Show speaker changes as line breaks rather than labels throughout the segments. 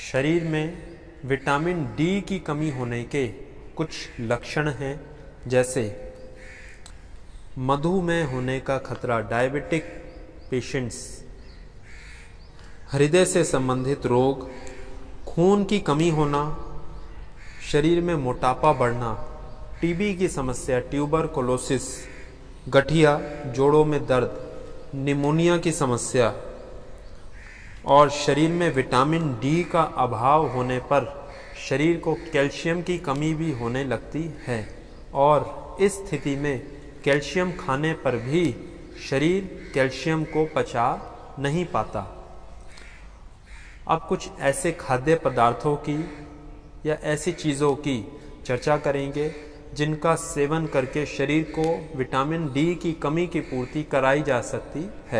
शरीर में vitamin D की कमी होने के कुछ लक्षण हैं, जैसे मधुमेह होने का खतरा, डायबिटिक पेशेंट्स, हृदय से संबंधित रोग, खून की कमी होना, शरीर में मोटापा बढ़ना, टीबी की समस्या, ट्यूबरकुलोसिस, गठिया, जोड़ों में दर्द, निमोनिया की समस्या और शरीर में विटामिन डी का अभाव होने पर शरीर को कैल्शियम की कमी भी होने लगती है और इस स्थिति में कैल्शियम खाने पर भी शरीर कैल्शियम को पचा नहीं पाता। अब कुछ ऐसे खाद्य पदार्थों की या ऐसी चीज़ों की चर्चा करेंगे जिनका सेवन करके शरीर को विटामिन डी की कमी की पूर्ति कराई जा सकती है।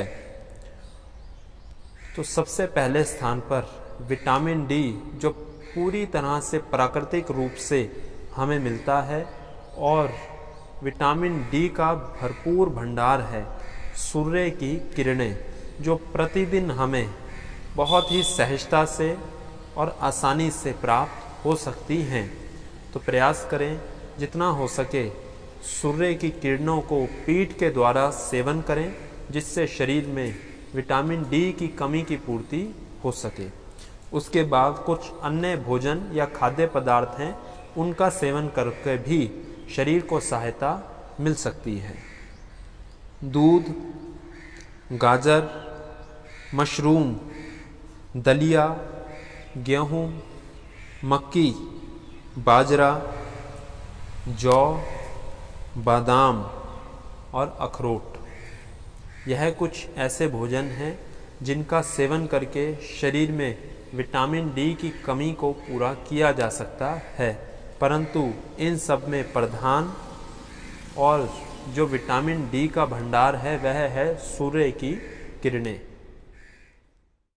तो सबसे पहले स्थान पर विटामिन डी, जो पूरी तरह से प्राकृतिक रूप से हमें मिलता है और विटामिन डी का भरपूर भंडार है, सूर्य की किरणें, जो प्रतिदिन हमें बहुत ही सहजता से और आसानी से प्राप्त हो सकती हैं। तो प्रयास करें जितना हो सके सूर्य की किरणों को पीठ के द्वारा सेवन करें, जिससे शरीर में विटामिन डी की कमी की पूर्ति हो सके। उसके बाद कुछ अन्य भोजन या खाद्य पदार्थ हैं, उनका सेवन करके भी शरीर को सहायता मिल सकती है। दूध, गाजर, मशरूम, दलिया, गेहूँ, मक्की, बाजरा, जौ, बादाम और अखरोट, यह कुछ ऐसे भोजन हैं जिनका सेवन करके शरीर में विटामिन डी की कमी को पूरा किया जा सकता है। परंतु इन सब में प्रधान और जो विटामिन डी का भंडार है वह है सूर्य की किरणें।